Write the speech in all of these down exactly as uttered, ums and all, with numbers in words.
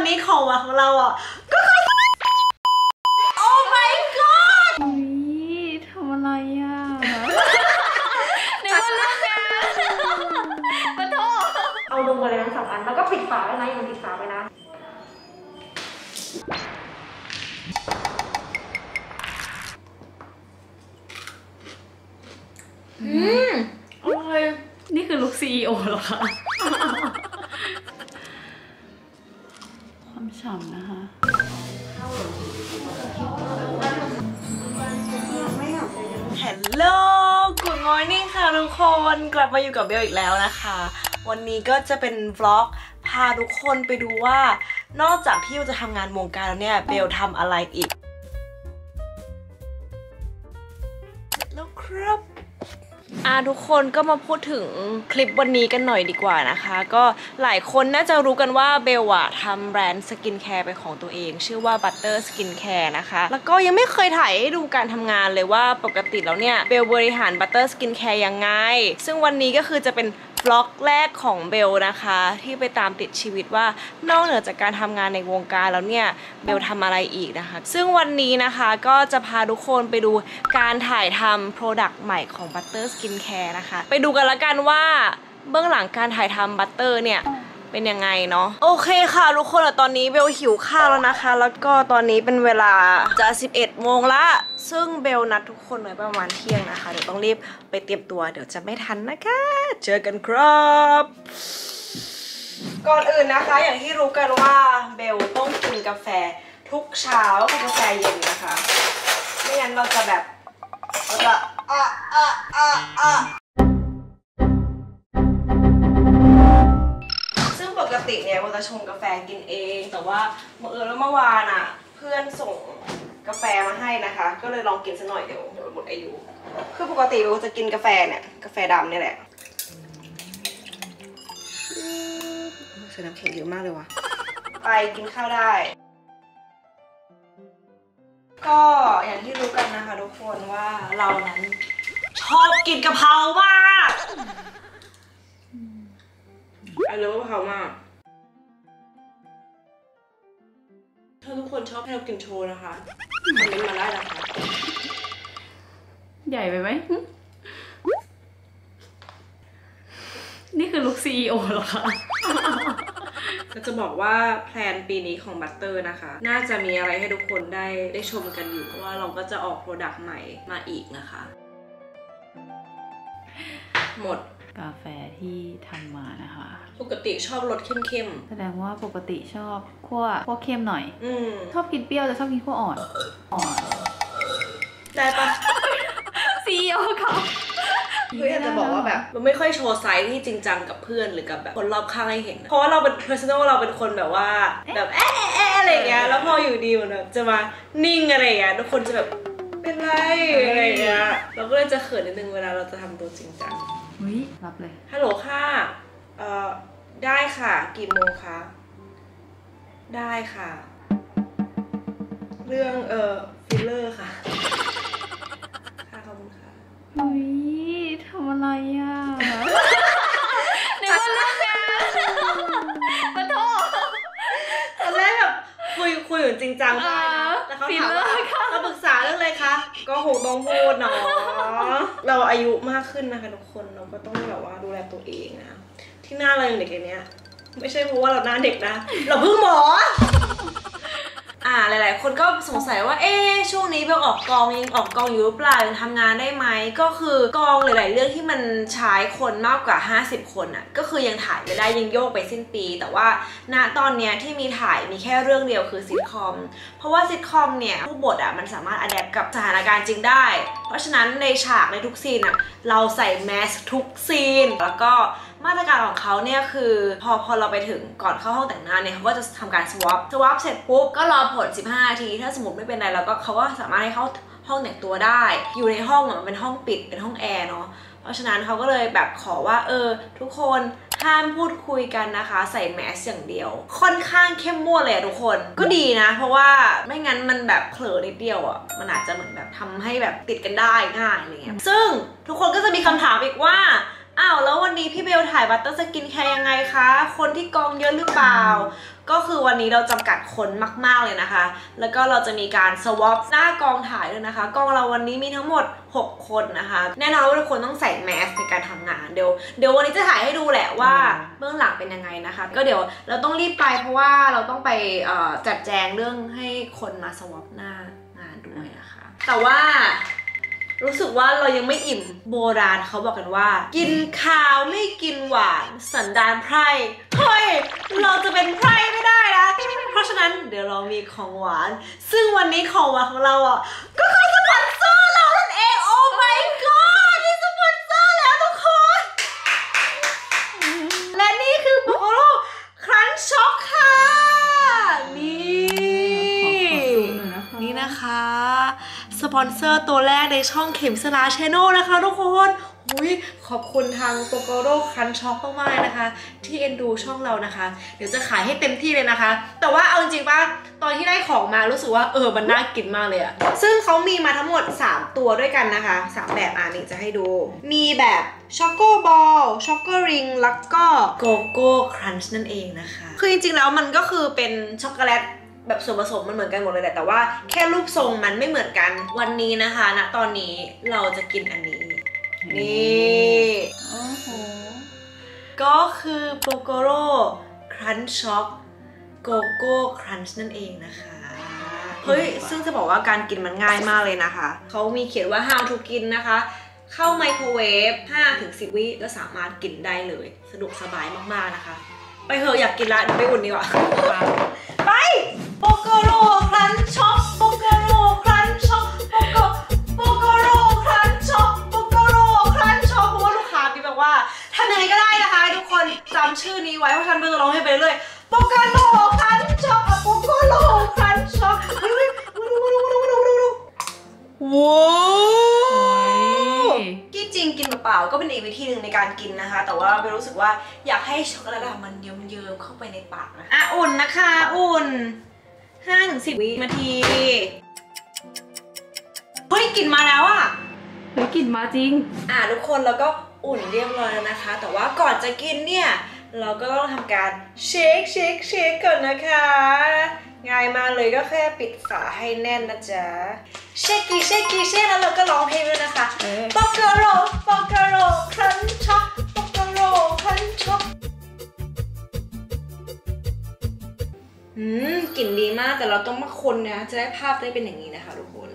วันนี้ของมาของเราอ่ะก็คือโอ้ my god อุ้ยทำอะไรอ่ะในวันเรื่องงานขอโทษเอาลงมาเลยทั้งสองอันแล้วก็ปิดฝาไว้นะยังปิดฝาไว้นะอืมอร่อยนี่คือลุคซีอีโอเหรอคะความฉ่ำนะคะฮัลโหล Good morning ค่ะทุกคนกลับมาอยู่กับเบลอีกแล้วนะคะวันนี้ก็จะเป็นวล็อกพาทุกคนไปดูว่านอกจากที่เราจะทำงานวงการแล้วเนี่ยเบลทำอะไรอีกแล้วครับอ่ะทุกคนก็มาพูดถึงคลิปวันนี้กันหน่อยดีกว่านะคะก็หลายคนน่าจะรู้กันว่าเบลอะทำแบรนด์สกินแคร์เป็นของตัวเองชื่อว่า Butter Skin Care นะคะแล้วก็ยังไม่เคยถ่ายให้ดูการทำงานเลยว่าปกติแล้วเนี่ยเบลบริหาร Butter Skin Care ยังไงซึ่งวันนี้ก็คือจะเป็นบล็อกแรกของเบลนะคะที่ไปตามติดชีวิตว่านอกเหนือจากการทำงานในวงการแล้วเนี่ยเบลทำอะไรอีกนะคะซึ่งวันนี้นะคะก็จะพาทุกคนไปดูการถ่ายทำ Product ใหม่ของ Butter Skin Care นะคะไปดูกันละกันว่าเบื้องหลังการถ่ายทำ Butter เนี่ยเป็นยังไงเนาะโอเคค่ะทุกคนตอนนี้เบลหิวข้าวแล้วนะคะแล้วก็ตอนนี้เป็นเวลาจะสิบเอ็ดโมงละซึ่งเบลนัดทุกคนไว้ประมาณเที่ยงนะคะเดี๋ยวต้องรีบไปเตรียมตัวเดี๋ยวจะไม่ทันนะคะเจอกันครับก่อนอื่นนะคะอย่างที่รู้กันว่าเบลต้องกินกาแฟทุกเช้าคือกาแฟเย็นนะคะไม่งั้นเราจะแบบเราจะอ่ะอ่ะอ่ะอ่ะปกติเนี่ยเราจะชงกาแฟกินเองแต่ว่าเมื่อเออแล้วเมื่อวานอ่ะเพื่อนส่งกาแฟมาให้นะคะก็เลยลองกินสักหน่อยเดี๋ยวเดี๋ยวหมดอายุคือปกติเราจะกินกาแฟเนี่ยกาแฟดำนี่แหละใส่น้ำแข็งเยอะมากเลยวะไปกินข้าวได้ก็อย่างที่รู้กันนะคะทุกคนว่าเรานั้นชอบกินกะเพรามากไอเลิฟกะเพรามากถ้าทุกคนชอบให้เรากินโชว์นะคะคอมเมนต์มาได้นะคะใหญ่ไปไหมนี่คือลุคซีอีโอเหรอคะก็จะบอกว่าแพลนปีนี้ของบัตเตอร์นะคะน่าจะมีอะไรให้ทุกคนได้ได้ชมกันอยู่เพราะว่าเราก็จะออกโปรดักต์ใหม่มาอีกนะคะหมดกาแฟที่ทำมานะคะปกติชอบรสเข้มๆแสดงว่าปกติชอบขั้วขั้วเข้มหน่อยอืมชอบกินเปรี้ยวแต่ชอบกินขั้วอ่อนอ่อนได้ปะซีโอค่ะคืออยากจะบอกว่าแบบมันไม่ค่อยโชว์ไซส์ที่จริงจังกับเพื่อนหรือกับแบบคนรอบข้างให้เห็นเพราะว่าเราเป็น personal เราเป็นคนแบบว่าแบบเอ๊ะเอ๊ะอะไรอย่างเงี้ยแล้วพออยู่ดีมันแบบจะมานิ่งอะไรอย่างเงี้ยทุกคนจะแบบเป็นไรอะไรอย่างเงี้ยเราก็เลยจะเขินนิดนึงเวลาเราจะทำตัวจริงจังอุ้ยรับเลยฮัลโหลค่ะเอ่อได้ค่ะกี่โมงคะได้ค่ะเรื่องเอ่อฟิลเลอร์ค่ะค่ะขอบคุณค่ะอุ้ยทำอะไรอ่ะในวันเรื่องงานขอโทษตอนแรกแบบคุยคุยอยู่จริงจังไปนะแต่เขาถามว่าเราปรึกษาเรื่องอะไรคะก็คงต้องพูดเนาะเราอายุมากขึ้นนะคะทุกคนเราก็ต้องแบบว่าดูแลตัวเองนะที่หน้าเราอย่างเด็กอย่างเนี้ยไม่ใช่เพราะว่าเราหน้าเด็กนะเราเพิ่งหมออ่าหลายๆคนก็สงสัยว่าเอ๊ะช่วงนี้เบลออกกองยังออกกองอยู่หรือเปล่ายังทำงานได้ไหมก็คือกองหลายๆเรื่องที่มันใช้คนมากกว่าห้าสิบคนอ่ะก็คือยังถ่ายไม่ได้ยังโยกไปสิ้นปีแต่ว่าณตอนเนี้ยที่มีถ่ายมีแค่เรื่องเดียวคือซิทคอมเพราะว่าซิทคอมเนี่ยผู้บทอ่ะมันสามารถอัดแอปกับสถานการณ์จริงได้เพราะฉะนั้นในฉากในทุกซีนอ่ะเราใส่แมสทุกซีนแล้วก็มาตรการของเขาเนี่ยคือพอพอเราไปถึงก่อนเข้าห้องแต่งหน้าเนี่ยเขาก็จะทำการสวอปสวอปเสร็จปุ๊บก็รอผลสิบห้านาทีถ้าสมมติไม่เป็นไรเราก็เขาก็สามารถให้เข้าห้องแต่งตัวได้อยู่ในห้องมันเป็นห้องปิดเป็นห้องแอร์เนาะเพราะฉะนั้นเขาก็เลยแบบขอว่าเออทุกคนห้ามพูดคุยกันนะคะใส่แมสอย่างเดียวค่อนข้างเข้มงวดเลยทุกคนก็ดีนะเพราะว่าไม่งั้นมันแบบเผลอนิดเดียวอ่ะมันอาจจะเหมือนแบบทำให้แบบติดกันได้ง่ายอะไรเงี้ยซึ่งทุกคนก็จะมีคำถามอีกว่าอ้าวแล้ววันนี้พี่เบลถ่ายบัตเตอร์สกินแคร์ยังไงคะคนที่กองเยอะหรือเปล่าก็คือวันนี้เราจำกัดคนมากๆเลยนะคะแล้วก็เราจะมีการสวอปหน้ากองถ่ายด้วยนะคะกองเราวันนี้มีทั้งหมดหกคนนะคะแน่นอนว่าทุกคนต้องใส่แมสในการทำงานเดี๋ยวเดี๋ยววันนี้จะถ่ายให้ดูแหละว่าเบื้องหลังเป็นยังไงนะคะก็เดี๋ยวเราต้องรีบไปเพราะว่าเราต้องไปจัดแจงเรื่องให้คนมาสวอปหน้างานด้วยนะคะแต่ว่ารู้สึกว่าเรายังไม่อิ่มโบราณเขาบอกกันว่ากินข้าวไม่กินหวานสันดานไพร่เฮ้ยเราจะเป็นไพร่ไม่ได้นะเพราะฉะนั้นเดี๋ยวเรามีของหวานซึ่งวันนี้ของหวานของเราอ่ะก็คือสปอนเซอร์เรานั่นเองโอ้ my god นี่สปอนเซอร์แล้วทุกคนและนี่คือโปโลครันช์ช็อกค่ะนี่นี่นะคะสปอนเซอร์ตัวแรกในช่องเข็มสลาชแนลนะคะทุกคนอุ้ยขอบคุณทางโปโกโร่ครันช็อกมากๆนะคะที่เอ็นดูช่องเรานะคะเดี๋ยวจะขายให้เต็มที่เลยนะคะแต่ว่าเอาจริงๆป่ะตอนที่ได้ของมารู้สึกว่าเออมันน่ากินมากเลยอะซึ่งเขามีมาทั้งหมดสามตัวด้วยกันนะคะสามแบบอ่ะนี่จะให้ดูมีแบบช็อกโกบอลช็อกโกริงแล้วก็โกโก้ครันช์นั่นเองนะคะคือจริงๆแล้วมันก็คือเป็นช็อกโกแลตแบบส่วนผสมมันเหมือนกันหมดเลยแหละแต่ว่าแค่รูปทรงมันไม่เหมือนกันวันนี้นะคะณตอนนี้เราจะกินอันนี้นี่โอ้โหก็คือโปโกโร่ครันช์ช็อกโกโก้ครันช์นั่นเองนะคะเฮ้ยซึ่งจะบอกว่าการกินมันง่ายมากเลยนะคะเขามีเขียนว่า how to กินนะคะเข้าไมโครเวฟ ห้าถึงสิบ วิแล้วสามารถกินได้เลยสะดวกสบายมากๆนะคะไปเถอะอยากกินละเดี๋ยวไปอุ่นดีกว่าไปโปโกโร่ครันช์ช็อกโปโกโร่ครันช์ช็อกโปโกโปโกโร่ครันช์ช็อกโปโกโร่ครันช์ช็อกเพราะว่าลูกค้าที่แบบว่าทำยังไงก็ได้นะคะทุกคนจำชื่อนี้ไว้เพราะฉันจะร้องให้ไปเรื่อยโปโกโร่ครันช์ช็อกโปโกโร่ครันช์ช็อกเฮ้ยดูดูดูดูดูดูดูว้าวที่จริงกินเปล่าก็เป็นอีกวิธีหนึ่งในการกินนะคะแต่ว่าเบลรู้สึกว่าอยากให้ช็อกโกแลตมันเยิ้มๆเข้าไปในปากนะอ่ะอุ่นนะคะอุ่น ห้าถึงสิบ วินาทีเฮ้ยกลิ่นมาแล้วอ่ะเฮ้ยกลิ่นมาจริงอ่ะทุกคนแล้วก็อุ่นเรียบร้อยแล้วนะคะแต่ว่าก่อนจะกินเนี่ยเราก็ต้องทำการเชคเชคเชคก่อนนะคะง่ายมากเลยก็แค่ปิดฝาให้แน่นนะจ๊ะเชคกี้เชคกี้เชคแล้วเราก็ร้องเพลงด้วยนะคะโปโกโร่โปโกโร่ครันช์ช็อกโปโกโร่ครันช์ช็อกอืมกลิ่นดีมากแต่เราต้องมาคนนะจะได้ภาพได้เป็นอย่างนี้นะคะทุกคน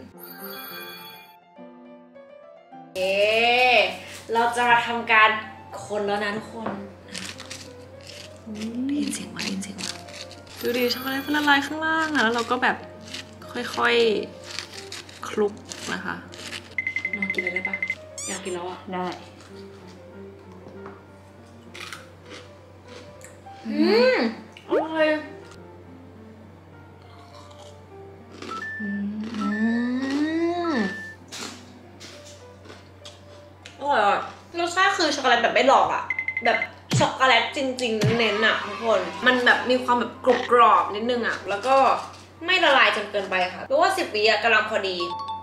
เอ๊เราจะมาทำการคนแล้วนะทุกคนได้ยินเสียงมาได้ยินเสียงมาดูดิช็อกโกแลตละลายข้างล่างแล้วเราก็แบบค่อยๆคลุกนะคะลองกินเลยได้ปะอยากกินแล้วอ่ะได้อืมอร่อยอืมอร่อยอ่ะรสชาติคือช็อกโกแลตแบบไม่หลอกอ่ะแบบช็อกโกแลตจริงๆเน้นๆอ่ะทุกคนมันแบบมีความแบบกรุบกรอบนิดนึงอ่ะแล้วก็ไม่ละลายจนเกินไปค่ะเพราะว่าสิบวิอ่ะกำลังพอดี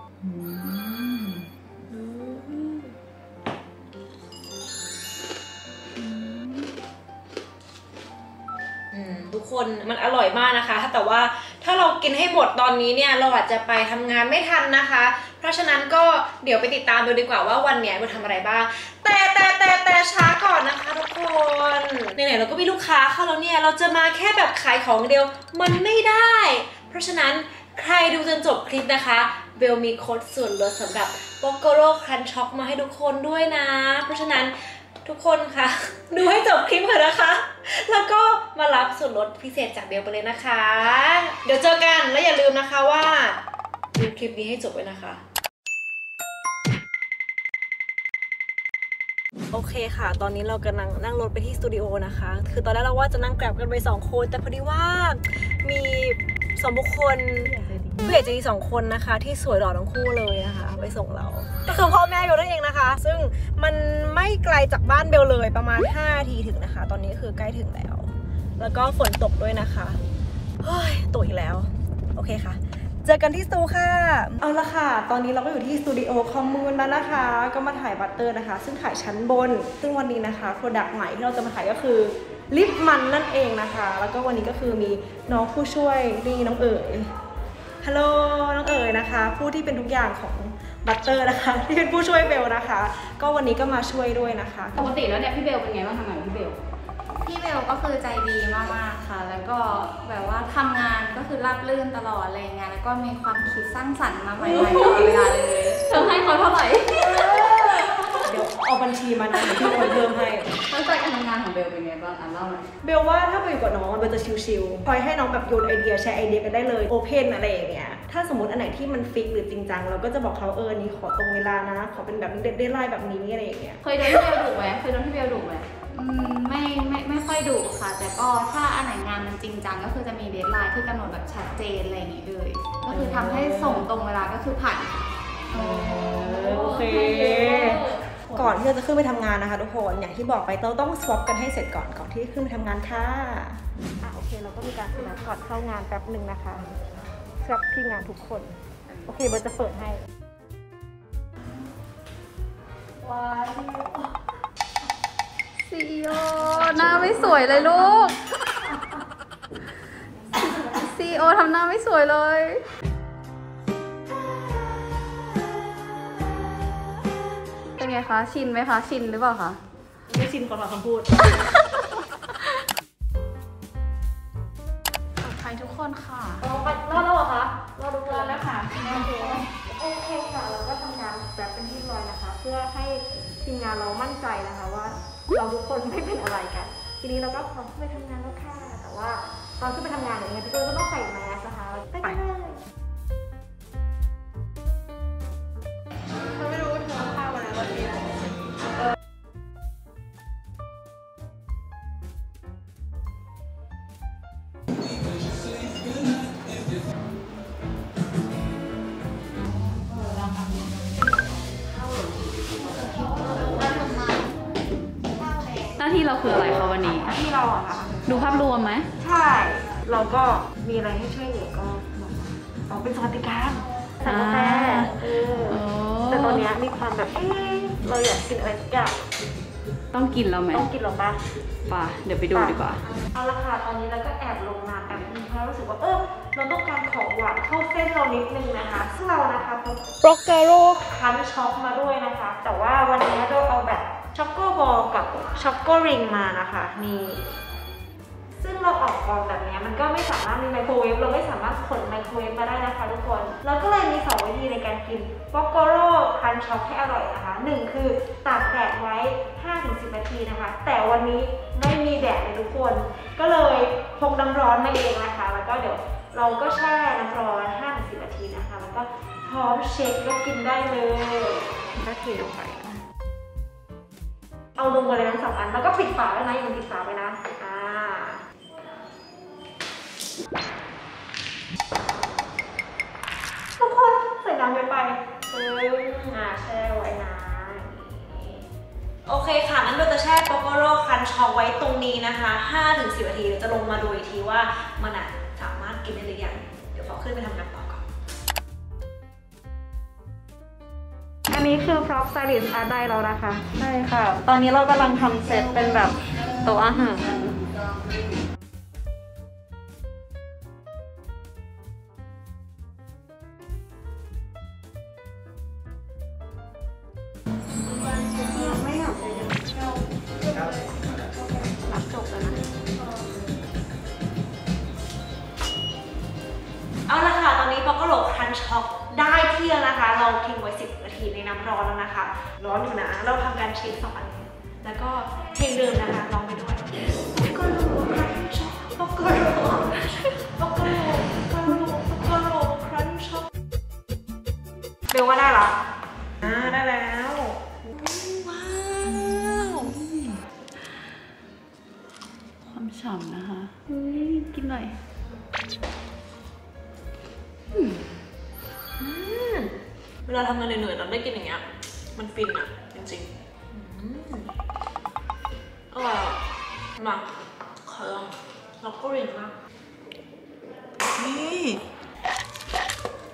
ทุกคนมันอร่อยมากนะคะแต่ว่าถ้าเรากินให้หมดตอนนี้เนี่ยเราอาจจะไปทำงานไม่ทันนะคะเพราะฉะนั้นก็เดี๋ยวไปติดตามดูดีกว่าว่าวันนี้เราทำอะไรบ้างแต่แต่แต่แต่ช้าก่อนนะคะทุกคนไหนๆเราก็มีลูกค้าเข้าแล้วเนี่ยเราจะมาแค่แบบขายของเดียวมันไม่ได้เพราะฉะนั้นใครดูจนจบคลิปนะคะเบลมีโค้ดส่วนลดสำหรับโปโกโร่ครันช์ช็อกมาให้ทุกคนด้วยนะเพราะฉะนั้นทุกคนค่ะดูให้จบคลิปเถอะนะคะแล้วก็มารับส่วนลดพิเศษจากเบลไปเลยนะคะเดี๋ยวเจอกันแล้วอย่าลืมนะคะว่าดูคลิปนี้ให้จบไว้นะคะโอเคค่ะตอนนี้เรากำลังนั่งรถไปที่สตูดิโอนะคะคือตอนแรกเราว่าจะนั่งแกร็บกันไปสองคนแต่พอดีว่ามีสองบุคคลผู้ใหญ่ใจดีสองคนนะคะที่สวยหล่อทั้งคู่เลยนะคะไปส่งเราก็คือพ่อแม่เบลนั่นเองนะคะซึ่งมันไม่ไกลจากบ้านเบลเลยประมาณห้านาทีถึงนะคะตอนนี้คือใกล้ถึงแล้วแล้วก็ฝนตกด้วยนะคะเฮ้ยตกอีกแล้วโอเคค่ะเจอกันที่สตูค่ะเอาละค่ะตอนนี้เราก็อยู่ที่สตูดิโอคอมมูนแล้วนะคะก็มาถ่ายบัตเตอร์นะคะซึ่งถ่ายชั้นบนซึ่งวันนี้นะคะโปรดักต์ใหม่ที่เราจะมาถ่ายก็คือลิปมันนั่นเองนะคะแล้วก็วันนี้ก็คือมีน้องผู้ช่วยนี่น้องเอ๋ยฮัลโหลน้องเอ๋ยนะคะผู้ที่เป็นทุกอย่างของบัตเตอร์นะคะที่เป็นผู้ช่วยเบลนะคะก็วันนี้ก็มาช่วยด้วยนะคะปกติแล้วเนี่ยพี่เบลเป็นไงบ้างทำงานพี่เบลพี่เบลก็คือใจดีมากๆค่ะแล้วก็แบบว่าทำงานก็คือราบรื่นตลอดอะไรเงี้ยแล้วก็มีความคิดสร้างสรรค์มาใหม่ๆตลอดเวลาเลยเธอให้เขาเท่าไหร่เดี๋ยวเอาบัญชีมานะเดี๋ยวพี่โอนเพิ่มให้เข้าใจการทำงานของเบลเป็นไงบ้างอ่ะเล่าหน่อยเบลว่าถ้าไปอยู่กับน้องเบลจะชิลๆคอยให้น้องแบบโยนไอเดียแชร์ไอเดียกันได้เลยโอเพนอะไรอย่างเงี้ยถ้าสมมติอันไหนที่มันฟิกหรือจริงจังเราก็จะบอกเขาเออนี่ขอตรงเวลานะขอเป็นแบบเด็ดได้ไล่แบบนี้อะไรอย่างเงี้ยเคยโดนพี่เบลดุไหมเคยโดนพี่เบลดุไหมอืมไม่ไม่ไม่ค่อยดุค่ะแต่ก็ถ้าอันไหนงานมันจริงจังก็คือจะมีเดดไลน์ที่กำหนดแบบชัดเจนอะไรอย่างงี้เลยก็คือทำให้ส่งตรงเวลาก็คือผ่านโอเคก่อนที่เราจะขึ้นไปทำงานนะคะทุกคนอย่างที่บอกไปเราต้องสวอปกันให้เสร็จก่อนก่อนที่ขึ้นไปทำงานค่ะอ่ะโอเคเราก็มีการสวอปก่อนเข้างานแป๊บหนึ่งนะคะสวอปที่งานทุกคนโอเคเบลจะเปิดให้ว้าวซีโอหน้าไม่สวยเลยลูกซีโอทำหน้าไม่สวยเลยเป็นไงคะชินไหมคะชินหรือเปล่าคะไม่ชินก่อนมาคำพูดปลอดภัยทุกคนค่ะรอดแล้วเหรอคะรอดรอดแล้วค่ะโอเคโอเคค่ะเราก็ทำงานแบบเป็นที่ร้อยนะคะเพื่อให้ทีมงานเรามั่นใจนะคะว่าเราทุกคนไม่เป็นอะไรกันทีนี้เราก็พร้อมไปทำงานแล้วค่ะแต่ว่าตอนขึ้นไปทำงานอย่างเงี้ยพี่เตอร์ก็ต้องใส่แมสนะคะไปเลยเราไม่รู้ว่าเธอข้าวอะไรวันนี้หน้าที่เราคืออะไรคะวันนี้หน้าที่เราอะค่ะดูภาพรวมไหมใช่เราก็มีอะไรให้ช่วยเหลือก็เราเป็นสวัสดิการสั่งกาแฟแต่ตอนนี้มีความแบบเอ๊ะเราอยากกินอะไรสักอย่างต้องกินแล้วไหมต้องกินหรอปะป่ะเดี๋ยวไปดูดีกว่าเอาละค่ะตอนนี้เราก็แอบลงนานแอบนึงเพราะรู้สึกว่าเออเราต้องการของหวานเข้าเส้นเรานิดนึงนะคะซึ่งเรานะคะพกโปรเกโร่คันช็อกมาด้วยนะคะแต่ว่าวันนี้เราเอาแบบช็อกโกบอลกับช็อกโกริงมานะคะนี่ซึ่งเราออกกองแบบนี้มันก็ไม่สามารถมีไมโครเวฟเราไม่สามารถขนไมโครเวฟมาได้นะคะทุกคนเราก็เลยมีสองวิธีในการกินโปรเกโร่คันช็อกให้อร่อยนะคะหนึ่งคือตากแดดไว้ ห้าถึงสิบ นาทีนะคะแต่วันนี้ไม่มีแดดเลยทุกคนก็เลยพกน้ำร้อนมาเองนะคะแล้วก็เดี๋ยวเราก็แช่น้ำร้อน ห้าถึงสิบ นาทีนะคะแล้วก็พร้อมเช็คก็กินได้เลยก็เทลงไปเอาลงมาเลยทั้งสองอันแล้วก็ปิดฝาไว้นะอย่าปิดฝาไว้นะอ่าทุกคนใส่น้ำไปไปเอออ่าแช่ไว้นะโอเคค่ะงั้นเราจะแช่โปโกโร่คันช็อกไว้ตรงนี้นะคะ ห้าถึงสิบ นาทีเราจะลงมาดูอีกทีว่ามันอ่ะสามารถกินได้หรือยังเดี๋ยวขอขึ้นไปทำงานต่อก่อนอันนี้คือพร็อพสไตลิสต์อาร์ตได้แล้วนะคะใช่ค่ะตอนนี้เรากำลังทำเซตเป็นแบบโต๊ะอาหารเอาละค่ะตอนนี้โปโกโร่คันช็อกได้ที่แล้วนะคะเราทิ้งไว้สิบนาทีในน้ำร้อนแล้วนะคะร้อนอยู่นะเราทำการเช็คสองอันแล้วก็เพลงเดิมนะคะลองไปด้วยโปโกโร่คันช็อกโปโกโร่โปโกโร่โปโกโร่โปโกโร่คันช็อกเบลว่าได้หรออ่าได้แล้วว้าวความฉ่ำนะคะเฮ้ยกินหน่อยเวลาทำงานเหนื่อยๆเราได้กินอย่างเงี้ยมันฟินอ่ะจริงๆอร่อยมาขอลองแล้วก็เรียนมากนี่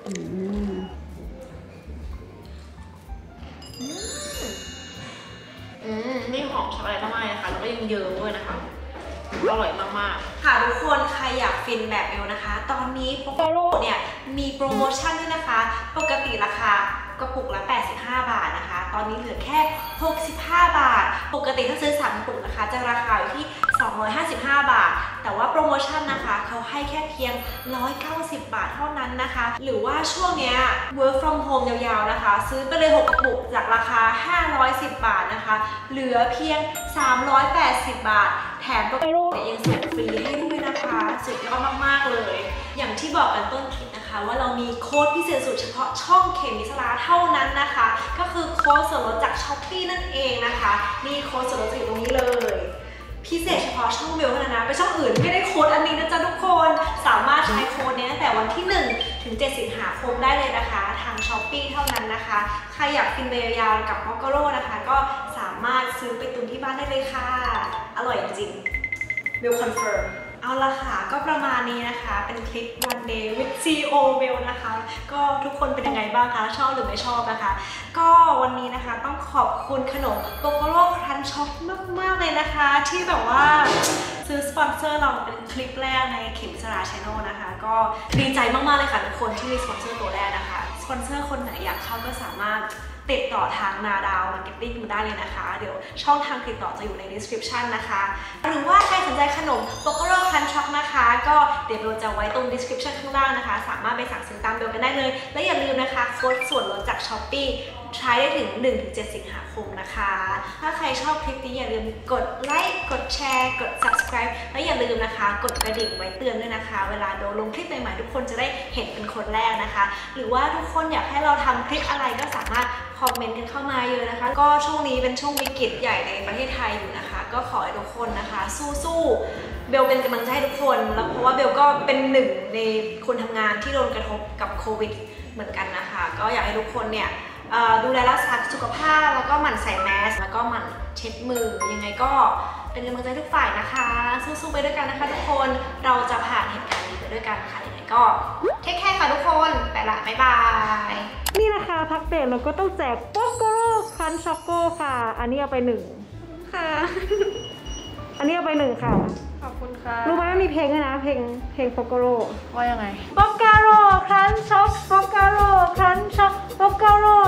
นะคะตอนนี้โปโกโร่เนี่ยมีโปรโมชั่นด้วยนะคะปกติราคากระปุกละแปดสิบห้าบาทนะคะตอนนี้เหลือแค่หกสิบห้าบาทปกติถ้าซื้อสามกระปุกนะคะจะราคาอยู่ที่สองร้อยห้าสิบห้าบาทแต่ว่าโปรโมชั่นนะคะเขาให้แค่เพียงหนึ่งร้อยเก้าสิบบาทเท่านั้นนะคะหรือว่าช่วงเนี้ย work from home ยาวๆนะคะซื้อไปเลยหกกระปุกจากราคาห้าร้อยสิบบาทนะคะเหลือเพียงสามร้อยแปดสิบบาทแถมโปรโมชั่นยังส่งฟรีให้ด้วยนะคะสุดยอดมากๆเลยอย่างที่บอกกันต้นคลิปนะคะว่าเรามีโค้ดพิเศษสุดเฉพาะช่องเขมิสลาเท่านั้นนะคะก็คือโค้ดส่วนลดจาก ช้อปปี้ นั่นเองนะคะนี่โค้ดส่วนลดอยู่ตรงนี้เลยพิเศษเฉพาะช่องเบลเท่านั้นนะไปช่องอื่นไม่ได้โค้ดอันนี้นะจ๊ะทุกคนสามารถใช้โค้ดนี้ตั้งแต่วันที่หนึ่งถึงเจ็ดสิงหาคมได้เลยนะคะทาง ช้อปปี้ เท่านั้นนะคะใครอยากกินเบลยาวกับโมโกโร่นะคะก็สามารถซื้อไปตุนที่บ้านได้เลยค่ะอร่อยจริงเบลคอนเฟิร์มเอาละค่ะก็ประมาณนี้นะคะเป็นคลิป one day with ซี อี โอ เบลนะคะก็ทุกคนเป็นยังไงบ้างคะชอบหรือไม่ชอบนะคะก็วันนี้นะคะต้องขอบคุณขนมโปโกโร่ครันช์ช็อกมากๆเลยนะคะที่แบบว่าซื้อสปอนเซอร์เราเป็นคลิปแรกในเข็มสราชแนลนะคะก็ดีใจมากๆเลยค่ะทุกคนที่มีสปอนเซอร์ตัวแรกนะคะสปอนเซอร์คนไหนอยากเข้าก็สามารถติดต่อทางนาดาวมาร์เก็ตติ้งมาได้เลยนะคะเดี๋ยวช่องทางติดต่อจะอยู่ใน description นะคะหรือว่าใครสนใจขนมโปโกโร่ครันช์ช็อกนะคะก็เดี๋ยวเราจะไว้ตรง description ข้างล่างนะคะสามารถไปสั่งซื้อตามเบลกันได้เลยและอย่าลืมนะคะโค้ดส่วนลดจาก ช้อปปี้ ใช้ได้ถึง หนึ่งถึงเจ็ด สิงหาคมนะคะถ้าใครชอบคลิปนี้อย่าลืมกดไลค์กดแชร์กด subscribe และอย่าลืมนะคะกดกระดิ่งไว้เตือนด้วยนะคะเวลาโดนลงคลิปใหม่ๆทุกคนจะได้เห็นเป็นคนแรกนะคะหรือว่าทุกคนอยากให้เราทำคลิปอะไรก็สามารถคอมเมนต์กันเข้ามาเยอะนะคะก็ช่วงนี้เป็นช่วงวิกฤตใหญ่ในประเทศไทยอยู่นะคะก็ขอให้ทุกคนนะคะสู้ๆเบลเป็นกำลังใจให้ทุกคนแล้วเพราะว่าเบลก็เป็นหนึ่งในคนทำงานที่โดนกระทบกับโควิดเหมือนกันนะคะก็อยากให้ทุกคนเนี่ยดูแลรักษาสุขภาพแล้วก็หมั่นใส่แมสแล้วก็หมั่นเช็ดมือยังไงก็เป็นกำลังใจทุกฝ่ายนะคะสู้ๆไปด้วยกันนะคะทุกคนเราจะผ่านเหตุการณ์นี้ไปด้วยกันค่ะยังไงก็เทคแคร์ค่ะทุกคนไปละบ๊ายบายนี่นะคะพักเบรกเราก็ต้องแจกโปโกโร่ครันช์ช็อกโกค่ะอันนี้เอาไปหนึ่งค่ะอันนี้เอาไปหนึ่งค่ะขอบคุณค่ะรู้ไหมว่ามีเพลงด้วยนะเพลงเพลงโปโกโร่ว่ายังไงโปโกโร่ครันช์ช็อกโปโกโร่ครันช์ช็อกโปโกโร่